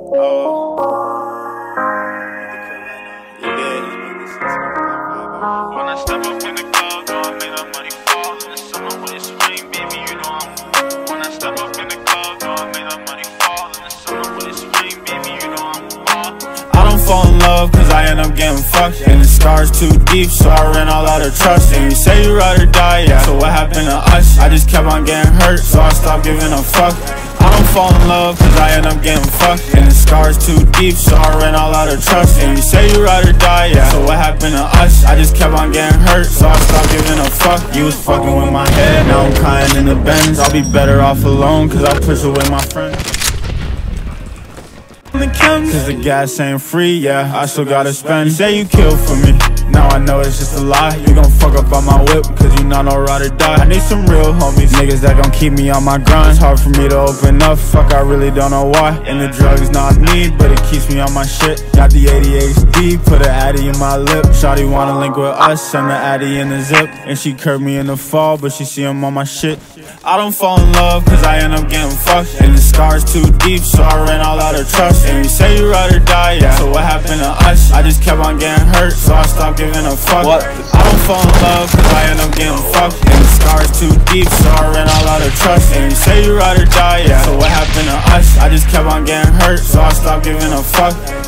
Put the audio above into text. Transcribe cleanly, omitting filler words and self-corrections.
Oh. When I step up in the club, I make that money fall. In the summer when it's rain, baby, you know I'm. When I step up in the club, I make that money fall. In the summer when it's rain, baby, you know I'm. I don't fall in love cause I end up getting fucked, and the scars too deep, so I ran all out of trust. And you say you ride or die, yeah, so what happened to us? I just kept on getting hurt, so I stopped giving a fuck. I don't fall in love cause I end up getting fucked, and the scars too deep, so I ran all out of trust. And you say you ride or die, yeah, so what happened to us? I just kept on getting hurt, so I stopped giving a fuck. You was fucking with my head, now I'm crying in the Benz. I'll be better off alone cause I push away my friends. Cause the gas ain't free, yeah, I still gotta spend. You say you killed for me, now I know it's just a lie. You gon' fuck up on my whip, cause you not no ride or die. I need some real homies, niggas that gon' keep me on my grind. It's hard for me to open up, fuck, I really don't know why. And the drugs not need, but it keeps me on my shit. Got the ADHD, put an Addy in my lip. Shawty wanna link with us, send the Addy in the zip. And she curved me in the fall, but she see him on my shit. I don't fall in love cause I end up getting fucked, and the scars too deep, so I ran all out of trust. And you say you ride or die, yeah, so what happened to us? I just kept on getting hurt, so I stopped giving a fuck. I don't fall in love cause I end up getting fucked, and the scars too deep, so I ran all out of trust. And you say you ride or die, yeah, so what happened to us? I just kept on getting hurt, so I stopped giving a fuck.